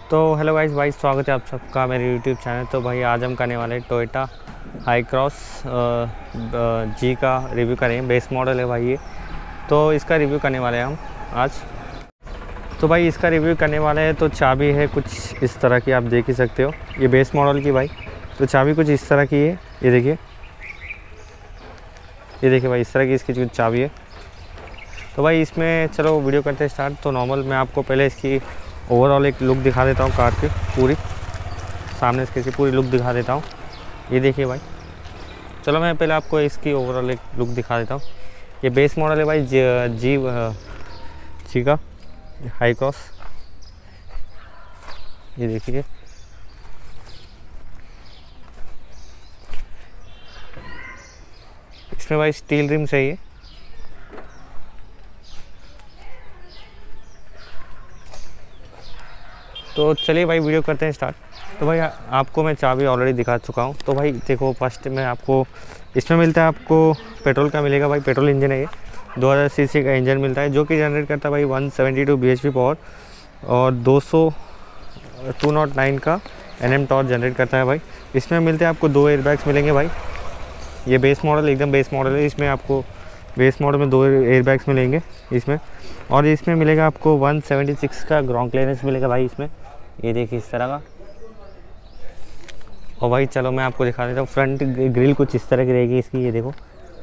तो hello guys भाई, स्वागत है आप सबका मेरे यूट्यूब चैनल। तो भाई आज हम करने वाले टोयोटा हाई क्रॉस जी का रिव्यू करेंगे। बेस मॉडल है भाई ये, तो इसका रिव्यू करने वाले हैं हम आज। तो भाई इसका रिव्यू करने वाले हैं। तो चाबी है कुछ इस तरह की, आप देख ही सकते हो, ये बेस मॉडल की भाई। तो चाबी कुछ इस तरह की है, ये देखिए भाई, इस तरह की इसकी कुछ चाबी है। तो भाई इसमें चलो वीडियो करते हैं स्टार्ट। तो नॉर्मल मैं आपको पहले इसकी ओवरऑल एक लुक दिखा देता हूँ कार की पूरी, सामने इसकी पूरी लुक दिखा देता हूँ। ये देखिए भाई, चलो मैं पहले आपको इसकी ओवरऑल एक लुक दिखा देता हूँ। ये बेस मॉडल है भाई जी का हाई क्रॉस। ये देखिए, इसमें भाई स्टील रिम चाहिए। तो चलिए भाई वीडियो करते हैं स्टार्ट। तो भाई आपको मैं चाबी ऑलरेडी दिखा चुका हूँ। तो भाई देखो, फर्स्ट में आपको इसमें मिलता है, आपको पेट्रोल का मिलेगा भाई। पेट्रोल इंजन है ये, 2000 सीसी का इंजन मिलता है, जो कि जनरेट करता है भाई 172 bhp पावर और 209 का Nm टॉर्क जनरेट करता है भाई। इसमें मिलते हैं आपको 2 एयरबैग्स मिलेंगे भाई। ये बेस मॉडल, एकदम बेस मॉडल है। इसमें आपको बेस मॉडल में 2 एयरबैग्स मिलेंगे इसमें। और इसमें मिलेगा आपको 176 का ग्राउंड क्लियरेंस मिलेगा भाई इसमें। ये देखिए इस तरह का। और भाई चलो मैं आपको दिखा देता हूँ। फ्रंट ग्रिल कुछ इस तरह की रहेगी इसकी, ये देखो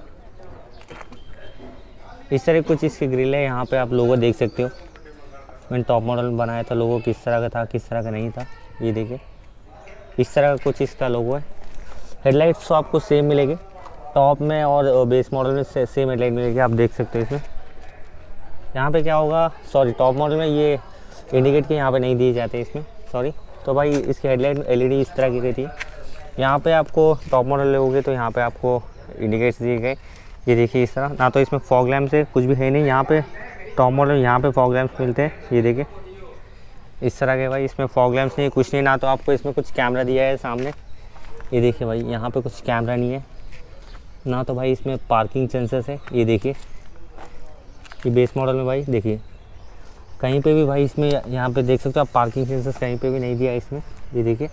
इस तरह कुछ इसकी ग्रिल है। यहाँ पे आप लोगो देख सकते हो। मैंने टॉप मॉडल में बनाया था, लोगो किस तरह का था किस तरह का नहीं था। ये देखिए इस तरह का कुछ इसका लोगो है। हेडलाइट्स तो आपको सेम मिलेगी टॉप में और बेस मॉडल में, सेम हेडलाइट मिलेगी, आप देख सकते हो इसमें। यहाँ पे क्या होगा, सॉरी टॉप मॉडल में ये इंडिकेट के यहाँ पे नहीं दिए जाते इसमें, सॉरी। तो भाई इसकी हेडलाइट एलईडी इस तरह की रहती है। यहाँ पे आपको टॉप मॉडल लोगे तो यहाँ पे आपको इंडिकेट्स दिए गए, ये देखिए इस तरह। ना तो इसमें फॉग लैम्प्स है, कुछ भी है नहीं। यहाँ पे टॉप मॉडल यहाँ पे फॉग लैम्प्स मिलते हैं, ये देखिए इस तरह के भाई। इसमें फॉग लैम्प्स नहीं, कुछ नहीं। ना तो आपको इसमें कुछ कैमरा दिया है सामने, ये देखिए भाई यहाँ पे कुछ कैमरा नहीं है। ना तो भाई इसमें पार्किंग सेंसर्स है, ये देखिए। ये बेस मॉडल में भाई देखिए कहीं पे भी भाई इसमें, यहाँ पे देख सकते हो आप, पार्किंग सेंसर्स कहीं पे भी नहीं दिया है इसमें। ये देखिए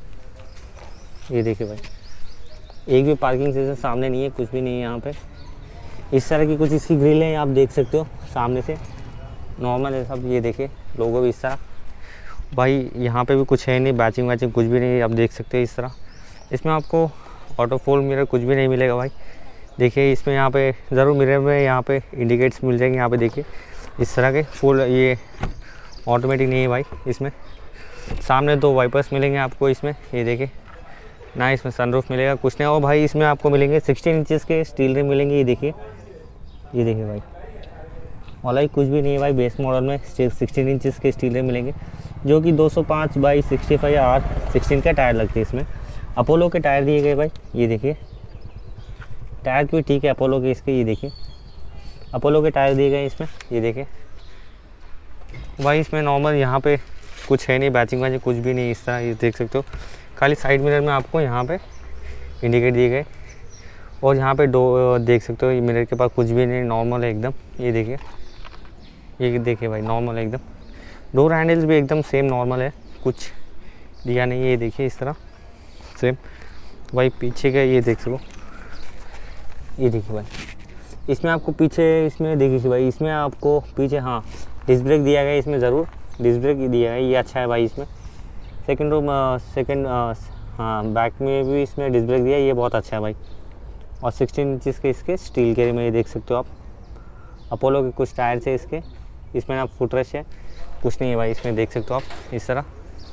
भाई एक भी पार्किंग सेंसर सामने नहीं है, कुछ भी नहीं है यहाँ पे। इस तरह की कुछ इसकी ग्रिल है, आप देख सकते हो सामने से, नॉर्मल है सब। ये देखिए लोगो भी इस तरह भाई। यहाँ पे भी कुछ है नहीं, बैचिंग वैचिंग कुछ भी नहीं, आप देख सकते हो इस तरह। इसमें आपको ऑटो फोल्ड मिरर कुछ भी नहीं मिलेगा भाई। देखिए इसमें यहाँ पे ज़रूर मिरर में यहाँ पे इंडिकेट्स मिल जाएंगे। यहाँ पे देखिए इस तरह के फुल, ये ऑटोमेटिक नहीं है भाई इसमें। सामने 2 वाइपर्स मिलेंगे आपको इसमें, ये देखिए ना। इसमें सनरूफ मिलेगा कुछ नहीं। और भाई इसमें आपको मिलेंगे 16 इंचेस के स्टील रिम मिलेंगे, ये देखिए भाई। और भाई कुछ भी नहीं है भाई, बेस मॉडल में 16 इंचेस के स्टील रिम मिलेंगे, जो कि 205/65 या R16 का टायर लगते हैं इसमें। अपोलो के टायर दिए गए भाई, ये देखिए टायर भी ठीक है अपोलो के इसके, ये देखिए अपोलो के टायर दिए गए इसमें, ये देखिए भाई। इसमें नॉर्मल यहाँ पे कुछ है नहीं, बैचिंग वैचिंग कुछ भी नहीं इस तरह, ये देख सकते हो। खाली साइड मिरर में आपको यहाँ पे इंडिकेट दिए गए। और यहाँ पे देख सकते हो, ये मिरर के पास कुछ भी नहीं, नॉर्मल है एकदम। ये देखिए भाई नॉर्मल है एकदम। डोर हैंडल्स भी एकदम सेम नॉर्मल है, कुछ दिया नहीं है, ये देखिए इस तरह सेम भाई। पीछे का ये देख सको, ये देखिए भाई। इसमें आपको पीछे, इसमें देखिए भाई, इसमें आपको पीछे हाँ डिस्क ब्रेक दिया गया है इसमें, ज़रूर डिस्क ब्रेक दिया है, ये अच्छा है भाई इसमें। सेकंड हाँ बैक में भी इसमें डिस्क ब्रेक दिया है, ये बहुत अच्छा है भाई। और 16 इंचेस के इसके स्टील के में, ये देख सकते हो आप। अपोलो के कुछ टायर्स है इसके, इसमें ना फुटरेस्ट है, कुछ नहीं है भाई इसमें, देख सकते हो आप इस तरह।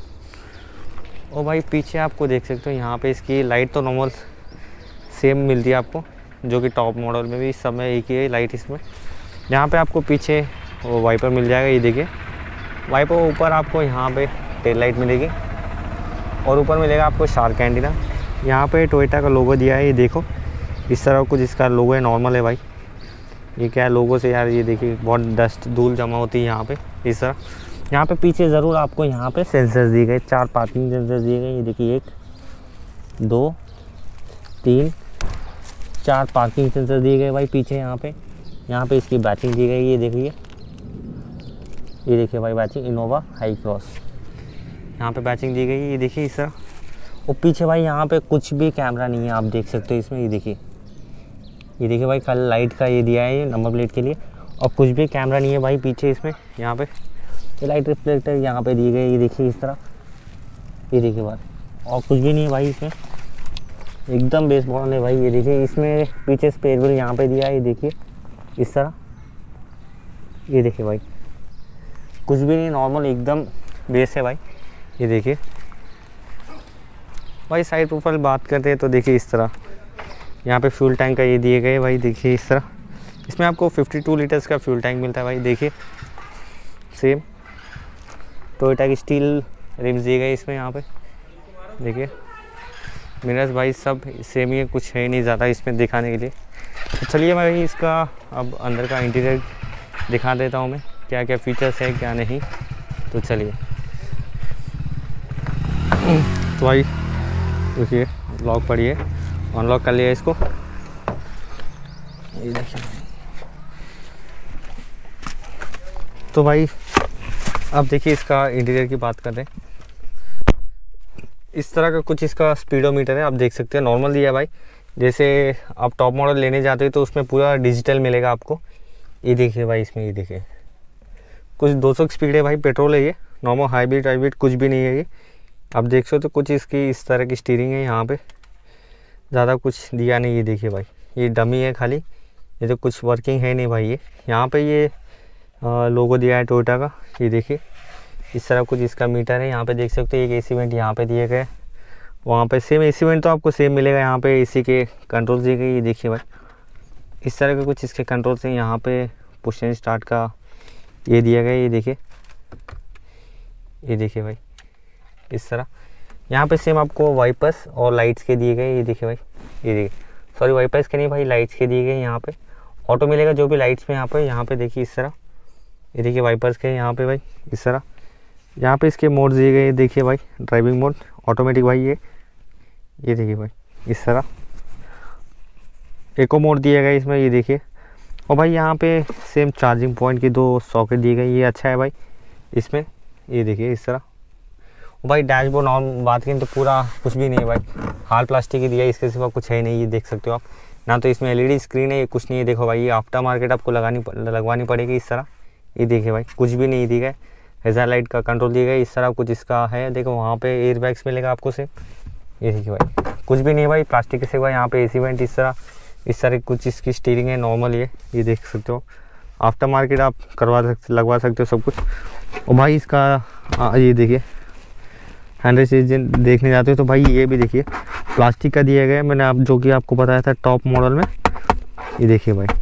और भाई पीछे आपको देख सकते हो, यहाँ पे इसकी लाइट तो नॉर्मल सेम मिलती है आपको, जो कि टॉप मॉडल में भी इस समय एक ही है लाइट इसमें। यहाँ पे आपको पीछे वो वाइपर मिल जाएगा, ये देखिए वाइपर। ऊपर आपको यहाँ पे टेल लाइट मिलेगी और ऊपर मिलेगा आपको शार्क एंटीना। यहाँ पे टोयोटा का लोगो दिया है, ये देखो इस तरह कुछ इसका लोगो है, नॉर्मल है भाई। ये क्या है लोगो से यार, ये देखिए बहुत डस्ट धूल जमा होती है यहाँ पे इस तरह। यहाँ पे पीछे ज़रूर आपको यहाँ पे सेंसर्स दिए गए, 4 पार्किंग सेंसर्स दिए गए, ये देखिए 1 2 3 4 पार्किंग सेंसर दिए गए भाई पीछे। यहाँ पे इसकी बैचिंग दी गई, ये देखिए भाई बैचिंग इनोवा हाई क्रॉस। यहाँ पे बैचिंग दी गई है, ये देखिए इस तरह। और पीछे भाई यहाँ पे कुछ भी कैमरा नहीं है, आप देख सकते हो इसमें, ये देखिए भाई कल लाइट का ये दिया है ये नंबर प्लेट के लिए, और कुछ भी कैमरा नहीं है भाई पीछे इसमें। यहाँ पे ये लाइट रिफ्लेक्टर यहाँ पे दी गई, ये देखिए इस तरह, ये देखिए भाई, और कुछ भी नहीं है भाई इसमें, एकदम बेस मॉडल है भाई। ये देखिए इसमें पीछे स्पेयर व्हील यहाँ पे दिया है, ये देखिए इस तरह, ये देखिए भाई कुछ भी नहीं, नॉर्मल एकदम बेस है भाई। ये देखिए भाई साइड प्रोफाइल बात करते हैं तो देखिए इस तरह, यहाँ पे फ्यूल टैंक का ये दिए गए भाई, देखिए इस तरह। इसमें आपको 52 लीटर्स का फ्यूल टैंक मिलता है भाई। देखिए सेम टोयोटा की स्टील रिम्स दिए गए इसमें, यहाँ पे देखिए मिरर्स भाई सब सेम ही है, कुछ है नहीं ज़्यादा इसमें दिखाने के लिए। तो चलिए मैं भाई इसका अब अंदर का इंटीरियर दिखा देता हूँ मैं, क्या क्या फीचर्स है क्या नहीं। तो चलिए, तो भाई देखिए लॉक पड़ी है, अनलॉक कर लिया इसको, ये देखिए। तो भाई अब देखिए इसका इंटीरियर की बात कर रहे हैं, इस तरह का कुछ इसका स्पीडोमीटर है, आप देख सकते हैं नॉर्मल दिया है भाई। जैसे आप टॉप मॉडल लेने जाते हो तो उसमें पूरा डिजिटल मिलेगा आपको। ये देखिए भाई इसमें, ये देखिए कुछ 200 की स्पीड है भाई, पेट्रोल है ये, नॉर्मल हाइब्रिड वाइब्रिड कुछ भी नहीं है ये। आप देख सकते हो कुछ इसकी इस तरह की स्टीयरिंग है, यहाँ पे ज़्यादा कुछ दिया नहीं। ये देखिए भाई ये डमी है खाली, ये तो कुछ वर्किंग है नहीं भाई। ये यहाँ पे ये लोगो दिया है टोयोटा का, ये देखिए इस तरह कुछ इसका मीटर है। यहाँ पे देख सकते हो एक एसी वेंट यहाँ पे दिए गए, वहाँ पे सेम एसी वेंट तो आपको सेम मिलेगा। यहाँ पे एसी के कंट्रोल दिए गए, ये देखिए भाई इस तरह के कुछ इसके कंट्रोल्स हैं। यहाँ पे पुश एंड स्टार्ट का ये दिया गया, ये देखिए भाई इस तरह। यहाँ पे सेम आपको वाइपर्स और लाइट्स के दिए गए, ये देखिए भाई, ये देखिए सॉरी वाइपर्स के नहीं भाई, लाइट्स के दिए गए। यहाँ पे ऑटो मिलेगा जो भी लाइट्स में, यहाँ पे देखिए इस तरह, ये देखिए वाइपर्स के यहाँ पे भाई इस तरह। यहाँ पे इसके मोड दिए गए, देखिए भाई ड्राइविंग मोड ऑटोमेटिक भाई, ये देखिए भाई इस तरह। एको मोड दिया गया इसमें, ये देखिए। और भाई यहाँ पे सेम चार्जिंग पॉइंट की 2 सॉकेट दिए गए, ये अच्छा है भाई इसमें, ये देखिए इस तरह। और भाई डैशबोर्ड नॉर्म बात करें तो पूरा कुछ भी नहीं है भाई, हाल प्लास्टिक ही दिया है, इसके सिवा कुछ है नहीं। ये देख सकते हो आप, ना तो इसमें एलईडी स्क्रीन है, ये कुछ नहीं है। देखो भाई ये आफ्टर मार्केट आपको लगवानी पड़ेगी इस तरह। ये देखिए भाई कुछ भी नहीं दिया गया, हेज़र लाइट का कंट्रोल दिया गया इस तरह कुछ इसका है। देखो वहाँ पे एयर बैग्स मिलेगा आपको से, ये देखिए भाई कुछ भी नहीं भाई प्लास्टिक के सिवा। यहाँ पे एसी वेंट इस तरह कुछ इसकी स्टीयरिंग है नॉर्मल, ये देख सकते हो। आफ्टर मार्केट आप लगवा सकते हो सब कुछ। और भाई इसका ये देखिए हैंडल चीज देखने जाते हो तो भाई ये भी देखिए प्लास्टिक का दिया गया है, मैंने आप जो कि आपको बताया था टॉप मॉडल में। ये देखिए भाई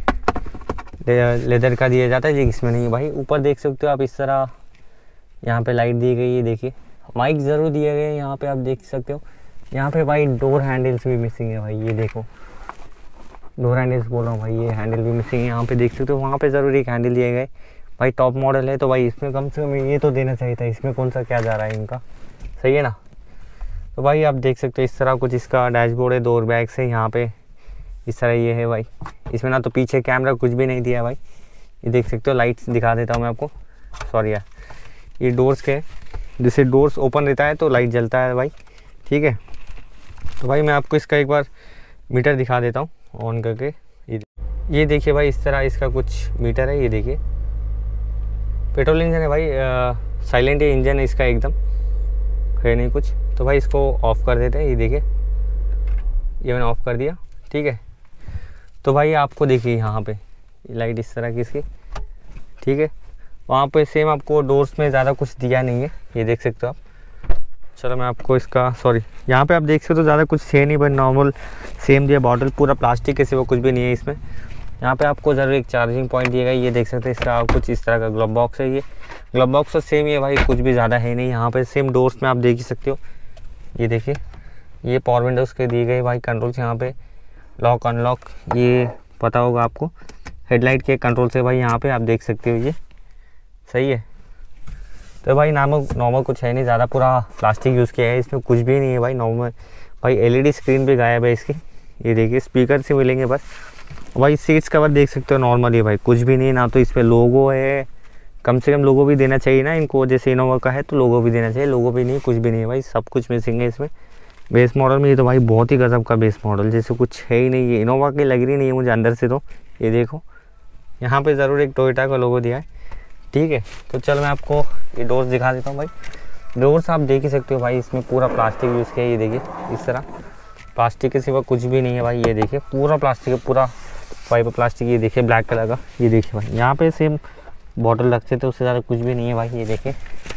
लेदर का दिया जाता है, ये इसमें नहीं है भाई। ऊपर देख सकते हो आप इस तरह, यहाँ पे लाइट दी गई है, देखिए माइक ज़रूर दिया गया है यहाँ पे, आप देख सकते हो। यहाँ पे भाई डोर हैंडल्स भी मिसिंग है भाई, ये देखो डोर हैंडल्स बोल रहा हूँ भाई, ये हैंडल भी मिसिंग है यहाँ पे देख सकते हो। वहाँ पे ज़रूर एक हैंडल दिए गए भाई, टॉप मॉडल है तो भाई इसमें कम से कम ये तो देना चाहिए था, इसमें कौन सा क्या जा रहा है इनका, सही है ना। तो भाई आप देख सकते हो इस तरह कुछ इसका डैशबोर्ड है, 2 बैग्स है यहाँ पे इस तरह ये है भाई। इसमें ना तो पीछे कैमरा कुछ भी नहीं दिया है भाई, ये देख सकते हो। लाइट्स दिखा देता हूँ मैं आपको, सॉरी यार, ये डोर्स के, जैसे डोर्स ओपन रहता है तो लाइट जलता है भाई, ठीक है। तो भाई मैं आपको इसका एक बार मीटर दिखा देता हूँ ऑन करके। ये देखिए भाई इस तरह इसका कुछ मीटर है, ये देखिए पेट्रोल इंजन है भाई, साइलेंट है इंजन है इसका, एकदम है नहीं कुछ। तो भाई इसको ऑफ़ कर देते हैं, ये देखिए ये मैंने ऑफ़ कर दिया, ठीक है। तो भाई आपको देखिए यहाँ पे लाइट इस तरह की इसकी, ठीक है। वहाँ पे सेम आपको डोर्स में ज़्यादा कुछ दिया नहीं है, ये देख सकते हो आप। चलो मैं आपको इसका, सॉरी यहाँ पे आप देख सकते हो ज़्यादा कुछ है नहीं भाई, नॉर्मल सेम दिया। बॉटल पूरा प्लास्टिक के सिवा कुछ भी नहीं है इसमें। यहाँ पे आपको ज़रूर एक चार्जिंग पॉइंट दिया गया, ये देख सकते हैं। इसका कुछ इस तरह का ग्लव बॉक्स है, ये ग्लव बॉक्स तो सेम ही है भाई, कुछ भी ज़्यादा है नहीं। यहाँ पे सेम डोर्स में आप देख ही सकते हो, ये देखिए ये पावर विंडोज़ के दिए गए भाई कंट्रोल्स। यहाँ पे लॉक अनलॉक ये पता होगा आपको, हेडलाइट के कंट्रोल से भाई यहाँ पे आप देख सकते हो, ये सही है। तो भाई नॉर्मल कुछ है नहीं ज़्यादा, पूरा प्लास्टिक यूज़ किया है, इसमें कुछ भी नहीं है भाई। नॉर्मल भाई एलईडी स्क्रीन भी गायब है इसकी, ये देखिए स्पीकर से मिलेंगे बस। भाई सीट्स कवर देख सकते हो नॉर्मल ही भाई, कुछ भी नहीं है, ना तो इस पर लोगो है कम से कम लोगो भी देना चाहिए ना इनको, जैसे इनोवा का है तो लोगो भी देना चाहिए, लोगो भी नहीं, कुछ भी नहीं है भाई, सब कुछ मिसिंग है इसमें बेस मॉडल में। ये तो भाई बहुत ही गजब का बेस मॉडल, जैसे कुछ है ही नहीं, ये इनोवा की लग रही नहीं है मुझे अंदर से। तो ये देखो यहाँ पे ज़रूर एक टोयोटा का लोगो दिया है, ठीक है। तो चलो मैं आपको ये डोर्स दिखा देता हूँ भाई। डोर्स आप देख ही सकते हो भाई, इसमें पूरा प्लास्टिक यूज़ किया है, ये देखिए इस तरह, प्लास्टिक के सिवा कुछ भी नहीं है भाई। ये देखिए पूरा प्लास्टिक है, पूरा फाइबर प्लास्टिक, ये देखिए ब्लैक कलर का। ये देखिए भाई यहाँ पे सेम बॉटल रखते थे, उससे ज़्यादा कुछ भी नहीं है भाई। ये देखिए,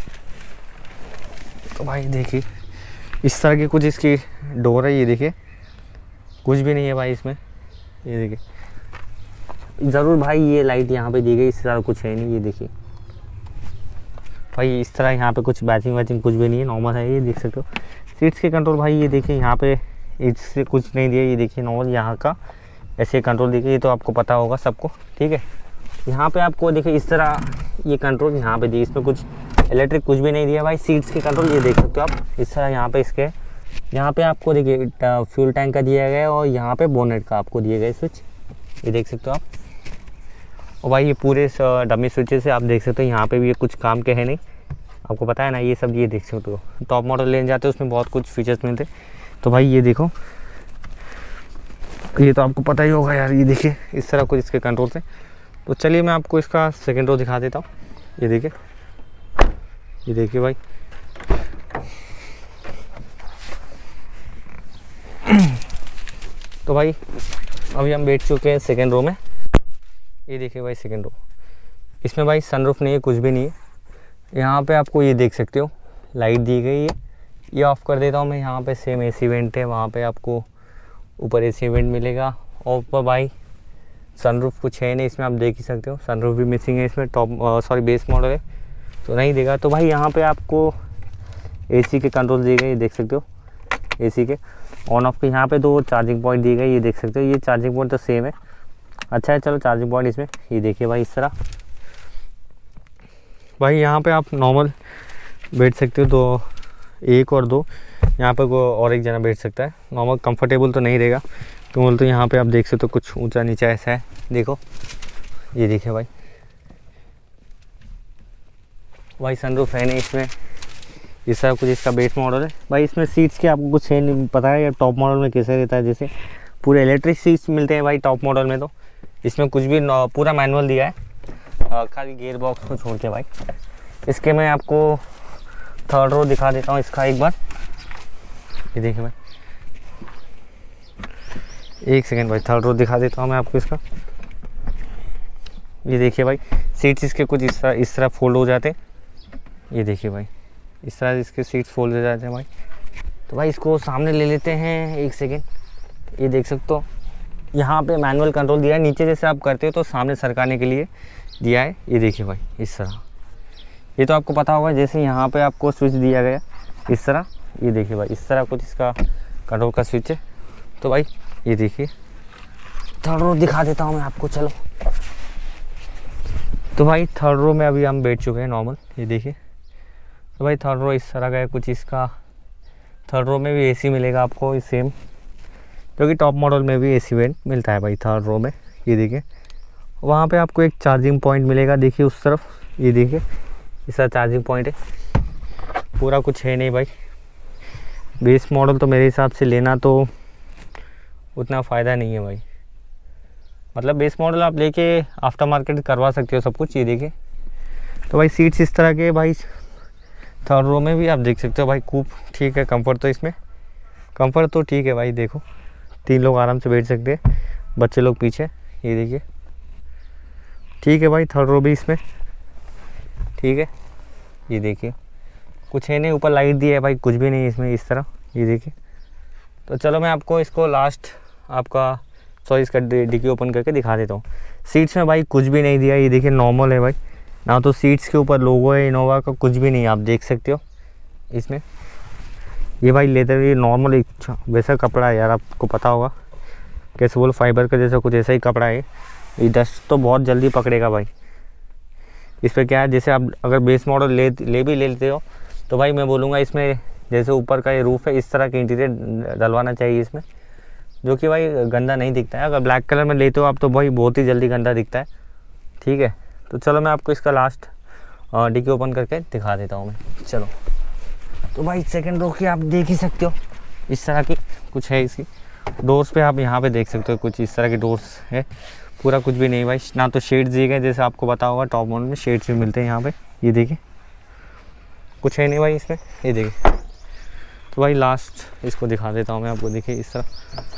तो भाई देखिए इस तरह की कुछ इसकी डोर है, ये देखिए कुछ भी नहीं है भाई इसमें। ये देखिए ज़रूर भाई ये लाइट यहाँ पे दी गई, इससे ज़्यादा कुछ है नहीं। ये देखिए भाई इस तरह यहाँ पे कुछ बैचिंग कुछ भी नहीं है, नॉर्मल है, ये देख सकते हो। सीट्स के कंट्रोल भाई ये देखिए यहाँ पे इससे कुछ नहीं दिया, ये देखिए नॉर्मल यहाँ का ऐसे कंट्रोल देखिए, ये तो आपको पता होगा सबको, ठीक है। यहाँ पे आपको देखिए इस तरह ये कंट्रोल यहाँ पे दिए, इसमें कुछ इलेक्ट्रिक कुछ भी नहीं दिया भाई। सीट्स के कंट्रोल ये देख सकते हो आप इस तरह, यहाँ पे इसके यहाँ पे आपको देखिए फ्यूल टैंक का दिया गया है, और यहाँ पे बोनेट का आपको दिए गए स्विच, ये देख सकते हो आप। और भाई ये पूरे डमी स्विचेस से आप देख सकते हो, यहाँ पे भी ये कुछ काम के है नहीं, आपको पता है ना, ये सब ये देख सकते हो। टॉप मॉडल लेने जाते हो उसमें बहुत कुछ फीचर्स मिलते, तो भाई ये देखो, ये तो आपको पता ही होगा यार। ये देखिए इस तरह कुछ इसके कंट्रोल से। तो चलिए मैं आपको इसका सेकेंड रो दिखा देता हूँ। ये देखिए, ये देखिए भाई तो भाई अभी हम बैठ चुके हैं सेकेंड रो में। ये देखिए भाई सेकेंड रो, इसमें भाई सनरूफ नहीं है, कुछ भी नहीं है। यहाँ पे आपको ये देख सकते हो लाइट दी गई है, ये ऑफ़ कर देता हूँ मैं। यहाँ पे सेम एसी वेंट है, वहाँ पे आपको ऊपर एसी वेंट मिलेगा, और ऊपर भाई सनरूफ कुछ है नहीं इसमें, आप देख ही सकते हो। सनरूफ भी मिसिंग है इसमें, बेस मॉडल है तो नहीं देगा। तो भाई यहाँ पे आपको एसी के कंट्रोल दिए गए, ये देख सकते हो, एसी के ऑन ऑफ के। यहाँ पे 2 चार्जिंग पॉइंट दिए गए, ये देख सकते हो। ये चार्जिंग पॉइंट तो सेम है, अच्छा है। चलो चार्जिंग पॉइंट इसमें ये देखिए भाई इस तरह। भाई यहाँ पे आप नॉर्मल बैठ सकते हो, 2 1 और 2, यहाँ पे कोई और एक जना बैठ सकता है। नॉर्मल कंफर्टेबल तो नहीं रहेगा, तो बोल तो यहाँ पे आप देख सकते हो कुछ ऊंचा नीचा ऐसा है, देखो ये देखिए भाई सनरूफ है नहीं इसमें, इस तरह कुछ इसका बेस मॉडल है। भाई इसमें सीट्स के आपको कुछ है नहीं पता है, या टॉप मॉडल में कैसे रहता है, जैसे पूरे इलेक्ट्रिक सीट्स मिलते हैं भाई टॉप मॉडल में। तो इसमें कुछ भी पूरा मैनुअल दिया है, खाली गियर बॉक्स को छोड़ के। भाई इसके मैं आपको थर्ड रो दिखा देता हूँ इसका एक बार। ये देखिए भाई, एक सेकेंड भाई, थर्ड रो दिखा देता हूँ मैं आपको इसका। ये देखिए भाई सीट्स इसके कुछ इस तरह फोल्ड हो जाते हैं, ये देखिए भाई इस तरह इसके सीट्स फोल्ड हो जाते हैं भाई। तो भाई इसको सामने ले लेते हैं, एक सेकेंड। ये देख सकते हो यहाँ पे मैनुअल कंट्रोल दिया है, नीचे जैसे आप करते हो तो सामने सरकाने के लिए दिया है। ये देखिए भाई इस तरह, ये तो आपको पता होगा, जैसे यहाँ पे आपको स्विच दिया गया इस तरह। ये देखिए भाई इस तरह कुछ इसका कंट्रोल का स्विच है। तो भाई ये देखिए थर्ड रो दिखा देता हूँ मैं आपको, चलो। तो भाई थर्ड रो में अभी हम बैठ चुके हैं नॉर्मल, ये देखिए। तो भाई थर्ड रो इस तरह का है कुछ इसका। थर्ड रो में भी एसी मिलेगा आपको सेम, क्योंकि टॉप मॉडल में भी एसी वेंट मिलता है भाई थर्ड रो में। ये देखिए वहाँ पे आपको एक चार्जिंग पॉइंट मिलेगा, देखिए उस तरफ, ये देखिए इस तरह चार्जिंग पॉइंट है। पूरा कुछ है नहीं भाई, बेस मॉडल तो मेरे हिसाब से लेना तो उतना फ़ायदा नहीं है भाई। मतलब बेस मॉडल आप लेके आफ्टर मार्केट करवा सकते हो सब कुछ। ये देखिए तो भाई सीट्स इस तरह के भाई। थर्ड रो में भी आप देख सकते हो भाई, कूप ठीक है, कंफर्ट तो इसमें कंफर्ट तो ठीक है भाई। देखो 3 लोग आराम से बैठ सकते हैं, बच्चे लोग पीछे, ये देखिए ठीक है भाई। थर्ड रो भी इसमें ठीक है, ये देखिए कुछ है नहीं, ऊपर लाइट दी है भाई, कुछ भी नहीं है इसमें इस तरह, ये देखिए। तो चलो मैं आपको इसको लास्ट आपका इसका डिक्की ओपन करके दिखा देता हूँ। सीट्स में भाई कुछ भी नहीं दिया, ये देखिए नॉर्मल है भाई, ना तो सीट्स के ऊपर लोगो है इनोवा का, कुछ भी नहीं, आप देख सकते हो इसमें। ये भाई लेदर, ये नॉर्मल एक वैसा कपड़ा है यार, आपको पता होगा कैसे बोल, फाइबर का जैसा कुछ ऐसा ही कपड़ा है। ये डस्ट तो बहुत जल्दी पकड़ेगा भाई। इस पर क्या है, जैसे आप अगर बेस मॉडल ले भी लेते हो तो भाई मैं बोलूँगा इसमें जैसे ऊपर का ये रूफ़ है, इस तरह के इंटीरियर डलवाना चाहिए इसमें, जो कि भाई गंदा नहीं दिखता है। अगर ब्लैक कलर में लेते हो आप तो भाई बहुत ही जल्दी गंदा दिखता है, ठीक है। तो चलो मैं आपको इसका लास्ट डिक्की ओपन करके दिखा देता हूँ मैं। चलो तो भाई सेकंड रो की आप देख ही सकते हो, इस तरह की कुछ है इसकी डोर्स पे। आप यहाँ पे देख सकते हो कुछ इस तरह की डोर्स है, पूरा कुछ भी नहीं भाई, ना तो शेड्स दिए गए, जैसे आपको पता होगा टॉप मॉडल में शेड्स भी मिलते हैं यहाँ पे। ये देखिए कुछ है नहीं भाई इसमें, ये देखिए। तो भाई लास्ट इसको दिखा देता हूँ मैं आपको, देखिए इस तरह।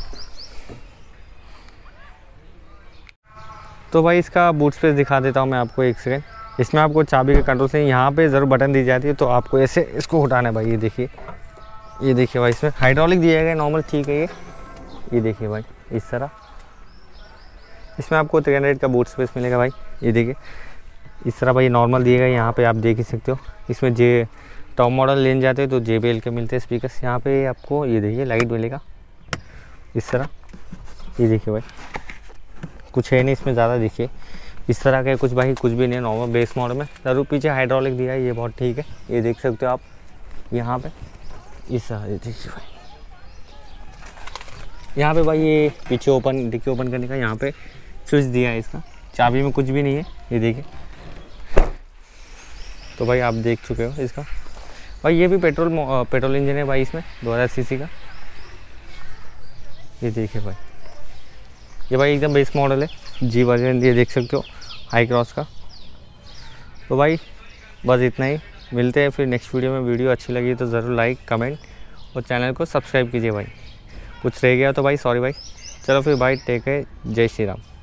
तो भाई इसका बूट स्पेस दिखा देता हूँ मैं आपको, एक सेकेंड। इसमें आपको चाबी के कंट्रोल से यहाँ पे ज़रूर बटन दी जाती है, तो आपको ऐसे इसको उठाना है भाई। ये देखिए भाई, इसमें हाइड्रोलिक दिया गया नॉर्मल, ठीक है। ये देखिए भाई इस तरह। इसमें आपको 300 का बूट स्पेस मिलेगा भाई। ये देखिए इस तरह भाई, नॉर्मल दिए गए, यहाँ पे आप देख ही सकते हो। इसमें टॉप मॉडल लेने जाते हो तो JBL के मिलते हैं स्पीकर्स। यहाँ पे आपको ये देखिए लाइट मिलेगा इस तरह। ये देखिए भाई कुछ है नहीं इसमें ज़्यादा, देखिए इस तरह का कुछ भाई, कुछ भी नहीं, नॉर्मल बेस मॉडल में। ज़रूर पीछे हाइड्रोलिक दिया है, ये बहुत ठीक है। ये देख सकते हो आप यहाँ पे इस तरह। देखिए भाई यहाँ पे भाई ये पीछे ओपन, डिक्की ओपन करने का यहाँ पे स्विच दिया है इसका। चाबी में कुछ भी नहीं है, ये देखिए। तो भाई आप देख चुके हो इसका भाई। ये भी पेट्रोल इंजन है भाई इसमें, 2000 सीसी का। ये देखिए भाई, ये भाई एकदम बेस मॉडल है, G वर्जन, ये देख सकते हो हाई क्रॉस का। तो भाई बस इतना ही, मिलते हैं फिर नेक्स्ट वीडियो में। वीडियो अच्छी लगी तो ज़रूर लाइक कमेंट और चैनल को सब्सक्राइब कीजिए भाई। कुछ रह गया तो भाई सॉरी भाई। चलो फिर भाई, टेक केयर, जय श्री राम।